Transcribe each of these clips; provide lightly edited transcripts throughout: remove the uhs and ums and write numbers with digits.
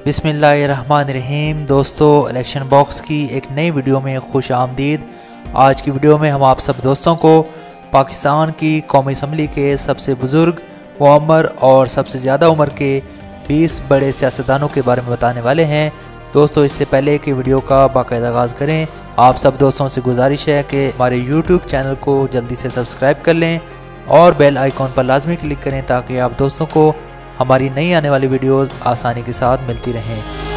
बिस्मिल्लाहिर्रहमानिर्रहीम। दोस्तों, election box की एक नई वीडियो में खुश आमदीद। आज की वीडियो में हम आप सब दोस्तों को पाकिस्तान की कौमी असम्बली के सबसे बुज़ुर्ग, मुअम्मर और सबसे ज़्यादा उम्र के 20 बड़े सियासतदानों के बारे में बताने वाले हैं। दोस्तों, इससे पहले कि वीडियो का बाकायदा आगाज़ करें, आप सब दोस्तों से गुजारिश है कि हमारे यूट्यूब चैनल को जल्दी से सब्सक्राइब कर लें और बेल आइकॉन पर लाजमी क्लिक करें ताकि आप दोस्तों को हमारी नई आने वाली वीडियोस आसानी के साथ मिलती रहें।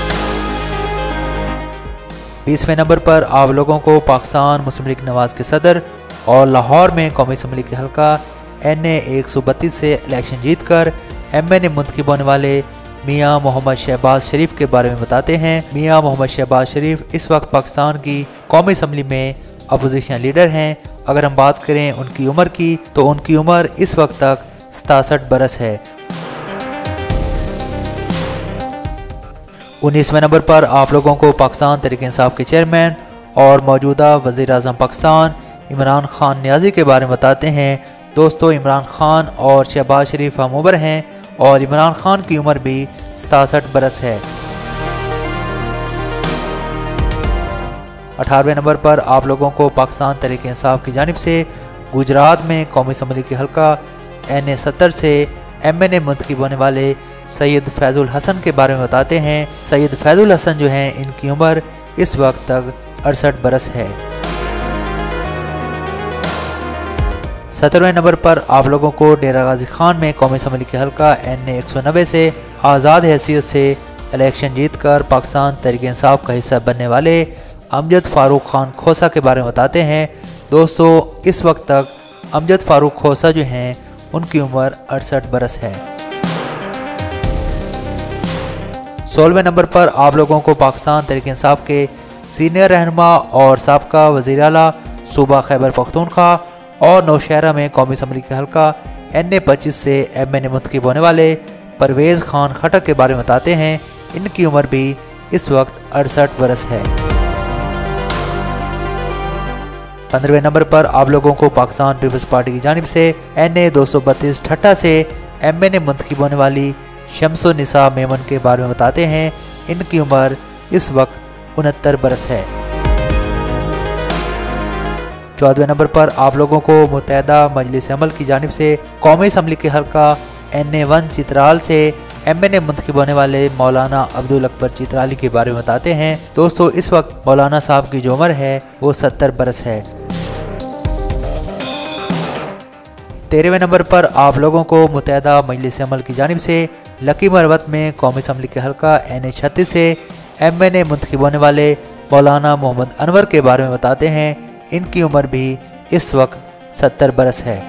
20वें नंबर पर आप लोगों को पाकिस्तान मुस्लिम लीग नवाज़ के सदर और लाहौर में कौमी असम्बली के हल्का NA 132 से इलेक्शन जीतकर MNA मुंतखब होने वाले मियाँ मोहम्मद शहबाज शरीफ के बारे में बताते हैं। मियाँ मोहम्मद शहबाज शरीफ इस वक्त पाकिस्तान की कौमी असम्बली में अपोजिशन लीडर हैं। अगर हम बात करें उनकी उम्र की, तो उनकी उम्र इस वक्त तक 67 बरस है। 19वें नंबर पर आप लोगों को पाकिस्तान तहरीक-ए-इंसाफ के चेयरमैन और मौजूदा वज़ीर-ए-आज़म पाकिस्तान इमरान खान नियाज़ी के बारे में बताते हैं। दोस्तों, इमरान खान और शहबाज शरीफ हम उम्र हैं और इमरान खान की उम्र भी 67 बरस है। 18वें नंबर पर आप लोगों को पाकिस्तान तहरीक-ए-इंसाफ की जानिब से गुजरात में कौमी असम्बली के हल्का NA 70 से MNA मुंतखब होने वाले सैयद फैजुल हसन के बारे में बताते हैं। सैयद फैजुल हसन जो हैं, इनकी उम्र इस वक्त तक 68 बरस है। 17वें नंबर पर आप लोगों को डेरा गाजी खान में कौमी असम्बली के हल्का NA 190 से आज़ाद हैसियत से इलेक्शन जीतकर पाकिस्तान तहरीक-ए-इंसाफ का हिस्सा बनने वाले अमजद फ़ारूक खान खोसा के बारे में बताते हैं। दोस्तों, इस वक्त तक अमजद फ़ारूक खोसा जो हैं, उनकी उम्र 68 बरस है। 16वें नंबर पर आप लोगों को पाकिस्तान तहरीक-ए-इंसाफ के सीनियर रहनुमा और साबका वज़ीर आला सूबा खैबर पख्तूनख्वा और नौशहरा में कौमी असम्बली के हल्का NA 25 से MNA मुंतखब होने वाले परवेज़ खान खटक के बारे में बताते हैं। इनकी उम्र भी इस वक्त 68 बरस है। 15वें नंबर पर आप लोगों को पाकिस्तान पीपल्स पार्टी की जानिब से NA 232 ठट्टा से MNA मुंतखब होने वाली शम्सो निसा मेमन के बारे में बताते हैं। इनकी उम्र इस वक्त 69 बरस है। 14वें नंबर पर आप लोगों को मुत्तहदा मजलिस अमल की जानिब से कौमी असम्बली के हल्का NA 1 चित्राल से MNA मुंतखब होने वाले मौलाना अब्दुल अकबर चित्राली के बारे में बताते हैं। दोस्तों, इस वक्त मौलाना साहब की जो उम्र है वो 70 बरस है। 13वें नंबर पर आप लोगों को मुत्तहदा मजलिस अमल की जानिब से लकी मरवत में कौमी असम्बली के हल्का NA 36 से MNA मुंतखब होने वाले मौलाना मोहम्मद अनवर के बारे में बताते हैं। इनकी उम्र भी इस वक्त 70 बरस है।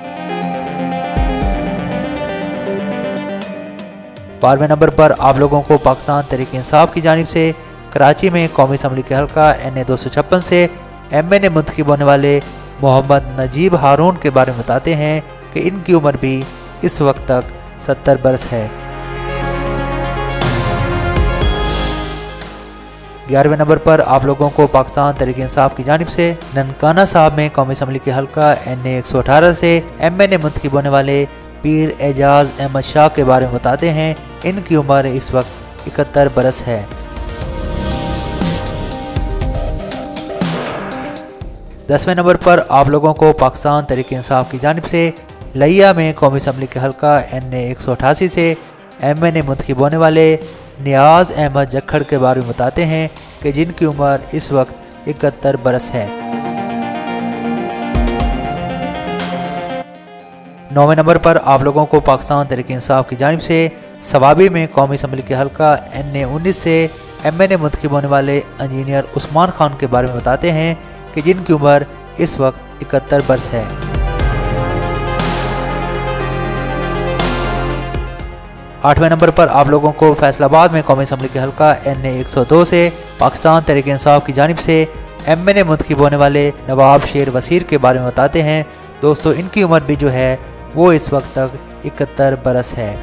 12वें नंबर पर आप लोगों को पाकिस्तान तहरीक-ए-इंसाफ की जानिब से कराची में कौमी असम्बली के हल्का NA 256 से MNA मुंतखब होने वाले मोहम्मद नजीब हारून के बारे में बताते हैं कि इनकी उम्र भी इस वक्त तक 70 बरस है। 11वें नंबर पर आप लोगों को पाकिस्तान तहरीक-ए-इंसाफ की जानिब से ननकाना साहब में कौमी असम्बली के हल्का NA 118 से MNA मुंतखब होने वाले पीर एजाज अहमद शाह के बारे में बताते हैं। इनकी उम्र इस वक्त 71 बरस है। 10वें नंबर पर आप लोगों को पाकिस्तान तहरीक-ए-इंसाफ की जानिब से लिया में कौमी असम्बली के हल्का NA 188 से MNA मुंतखब होने वाले नियाज अहमद जखड़ के बारे में बताते हैं कि जिनकी उम्र इस वक्त 71 बरस है। 9वें नंबर पर आप लोगों को पाकिस्तान तहरीक-ए-इंसाफ की जानिब से सवाबी में कौमी असम्बली के हल्का NA 19 से MNA मुंतखब होने वाले इंजीनियर उस्मान खान के बारे में बताते हैं कि जिनकी उम्र इस वक्त 71 बरस है। 8वें नंबर पर आप लोगों को फैसलाबाद में कौमी असम्बली के हल्का NA 102 से पाकिस्तान तहरीक-ए-इंसाफ की जानिब से MNA मुंतखब होने वाले नवाब शेर वसीर के बारे में बताते हैं। दोस्तों, इनकी उम्र भी जो है वो इस वक्त तक 71 बरस है।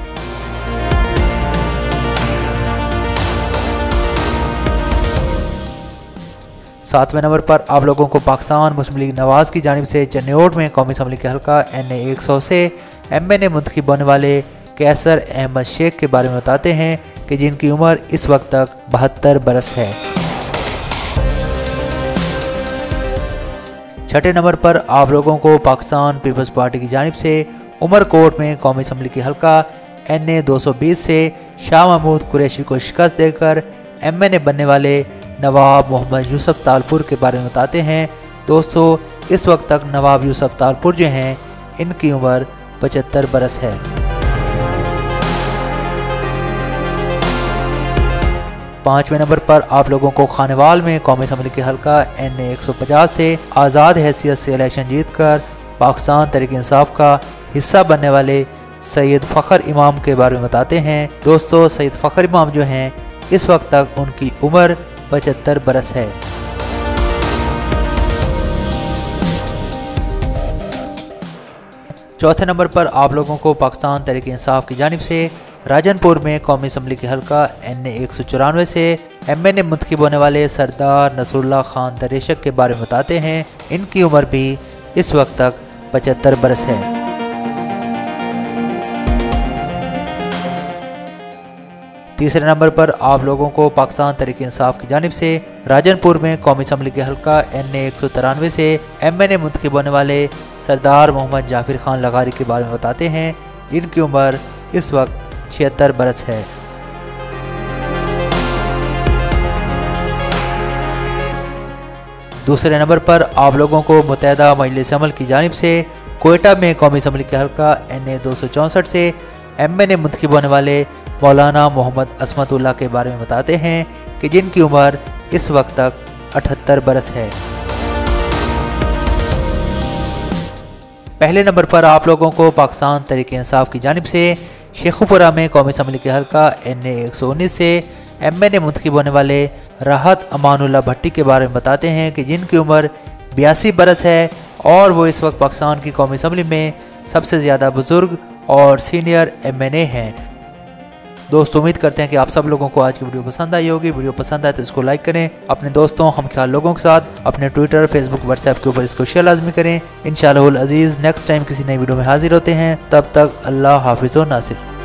7वें नंबर पर आप लोगों को पाकिस्तान मुस्लिम लीग नवाज़ की जानिब से चन्नौट में कौमी असम्बली के हल्का NA 100 से MNA मुंतखब होने वाले कैसर अहमद शेख के बारे में बताते हैं कि जिनकी उम्र इस वक्त तक 72 बरस है। छठे नंबर पर आप लोगों को पाकिस्तान पीपल्स पार्टी की जानिब से उमरकोट में कौमी असम्बली की हल्का NA 220 से शाह महमूद कुरैशी को शिकस्त देकर MNA बनने वाले नवाब मोहम्मद यूसुफ तालपुर के बारे में बताते हैं। दोस्तों, इस वक्त तक नवाब यूसुफ तालपुर जो हैं, इनकी उम्र 75 बरस है। पाँचवें नंबर पर आप लोगों को खानेवाल में कौमी असम्बली के हल्का NA 150 से आज़ाद हैसियत से इलेक्शन जीतकर पाकिस्तान तहरीक इंसाफ का हिस्सा बनने वाले सैयद फ़खर इमाम के बारे में बताते हैं। दोस्तों, सैयद फ़खर इमाम जो हैं, इस वक्त तक उनकी उम्र 75 बरस है। चौथे नंबर पर आप लोगों को पाकिस्तान तहरीक इंसाफ की जानिब से राजनपुर में कौमी असम्बली की हल्का NA 194 से MNA मुंतखब होने वाले सरदार नसरुल्लाह खान दरेशक के बारे में बताते हैं। इनकी उम्र भी इस वक्त तक 75 बरस है। तीसरे नंबर पर आप लोगों को पाकिस्तान तहरीक इंसाफ की जानिब से राजनपुर में कौमी असम्बली के हल्का NA 193 से MNA मुंतखब होने वाले सरदार मोहम्मद जाफिर खान लगारी के बारे में बताते हैं। जिनकी उम्र इस वक्त 76 बरस है। दूसरे नंबर पर आप लोगों को मुत्तहिदा मजलिस अमल की जानिब से कोयटा में कौमी असम्बली के हल्का NA 264 से MNA मुंतखब होने वाले मौलाना मोहम्मद असमतुल्लाह के बारे में बताते हैं कि जिनकी उम्र इस वक्त तक 78 बरस है। पहले नंबर पर आप लोगों को पाकिस्तान तहरीक इंसाफ की जानिब से शेखुपुरा में कौमी असम्बली के हल्का NA 119 से MNA मुंतखब होने वाले राहत अमानुल्लाह भट्टी के बारे में बताते हैं कि जिनकी उम्र 82 बरस है और वो इस वक्त पाकिस्तान की कौमी असम्बली में सबसे ज़्यादा बुजुर्ग और सीनियर MNA हैं। दोस्तों, उम्मीद करते हैं कि आप सब लोगों को आज की वीडियो पसंद आई होगी। वीडियो पसंद आए तो इसको लाइक करें, अपने दोस्तों हम ख्याल लोगों के साथ अपने ट्विटर, फेसबुक, व्हाट्सएप के ऊपर इसको शेयर लाजमी करें। इंशाअल्लाह अज़ीज़ नेक्स्ट टाइम किसी नई वीडियो में हाजिर होते हैं। तब तक अल्लाह हाफिज़ व नासिर।